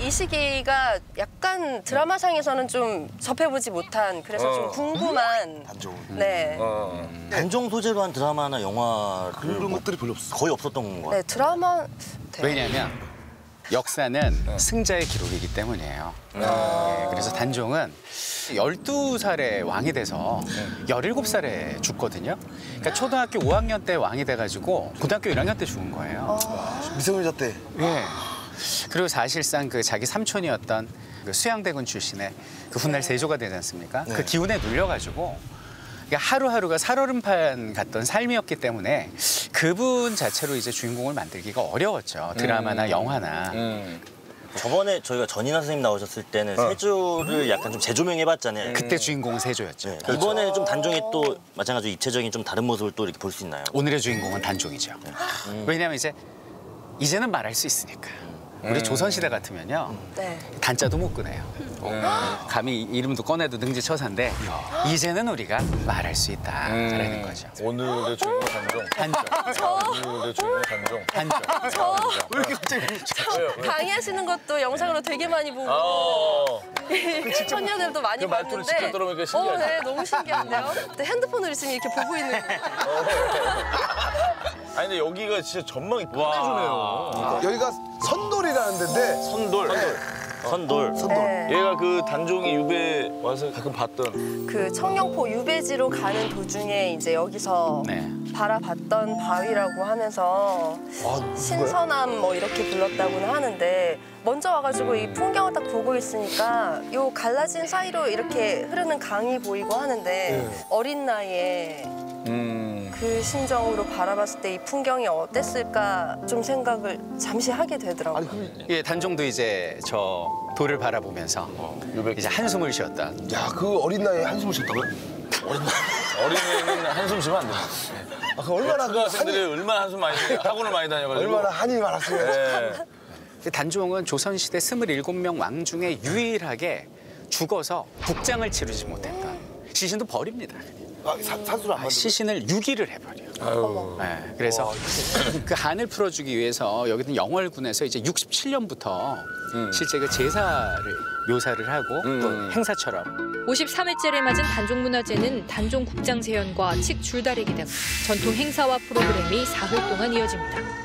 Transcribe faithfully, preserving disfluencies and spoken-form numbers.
이 시기가 약간 드라마상에서는 좀 접해보지 못한 그래서 어. 좀 궁금한 단종. 네. 어. 단종 소재로 한 드라마나 영화 그런 것들이 별로 없어. 거의 없었던 것 같아요. 네, 드라마 네. 왜냐하면 역사는 승자의 기록이기 때문이에요. 네, 그래서 단종은 열두 살에 왕이 돼서 열일곱 살에 죽거든요. 그러니까 초등학교 오 학년 때 왕이 돼가지고 고등학교 일 학년 때 죽은 거예요. 미성년자 때. 예. 그리고 사실상 그 자기 삼촌이었던 그 수양대군 출신의 그 훗날 세조가 되지 않습니까? 그 기운에 눌려가지고 그러니까 하루하루가 살얼음판 같던 삶이었기 때문에 그분 자체로 이제 주인공을 만들기가 어려웠죠. 드라마나 음. 영화나. 음. 저번에 저희가 전인하 선생님 나오셨을 때는 세조를 약간 좀 재조명해봤잖아요. 그때 주인공은 세조였죠. 네. 이번에 좀 단종이 또 마찬가지로 입체적인 좀 다른 모습을 또 이렇게 볼 수 있나요? 오늘의 주인공은 단종이죠. 왜냐하면 이제 이제는 말할 수 있으니까. 우리 조선시대 같으면요. 네. 단자도 못 꺼내요. 감히 이름도 꺼내도 능지처사인데 이제는 우리가 말할 수 있다라는 거죠. 오늘의 주인공 단종. 단종. 오늘의 주인공 단종. 단종. 저 왜 이렇게 갑자기? 강의하시는 것도 영상으로 되게 많이 보고 어. 청년들도 많이 그 말투를 봤는데 직접 들어보니까 신기하다. 어, 네, 너무 신기한데요? 네, 핸드폰으로 지금 이렇게 보고 있는 아니 근데 여기가 진짜 전망이 끝내주네요. 여기가 선돌이라는 데인데 선돌. 선돌. 네. 얘가 그 단종이 유배 와서 가끔 봤던. 그 청룡포 유배지로 가는 도중에 이제 여기서 네. 바라봤던 바위라고 하면서 아, 신선함 뭐 이렇게 불렀다고는 하는데 먼저 와가지고 이 풍경을 딱 보고 있으니까 요 갈라진 사이로 이렇게 흐르는 강이 보이고 하는데 어린 나이에 음. 그 심정으로 바라봤을 때 이 풍경이 어땠을까 좀 생각을 잠시 하게 되더라고요. 아니 그럼 예, 단종도 이제 저 돌을 바라보면서 유배. 이제 한숨을 쉬었다. 야, 그 어린 나이에 한숨을 쉬었다고요? 어린이는 한숨 쉬면 안 돼. 아, 그 얼마나 그 학생들이 한이, 얼마나 한숨 많이 쉬어요. 학원을 많이 다녀가지고. 얼마나 한이 많았으면. 네. 단종은 조선시대 스물일곱 명 왕 중에 유일하게 죽어서 국장을 치르지 못했던 시신도 버립니다. 아, 사, 산수를 안 아, 만들고. 시신을 유기를 해버려요. 아유. 네, 그래서 그 한을 풀어주기 위해서 여기는 영월군에서 이제 육십칠 년부터 음. 실제 그 제사를 묘사를 하고 음. 또 행사처럼 오십삼 회째를 맞은 단종문화제는 단종 국장세연과 칡 줄다리기 등 전통 행사와 프로그램이 사흘 동안 이어집니다.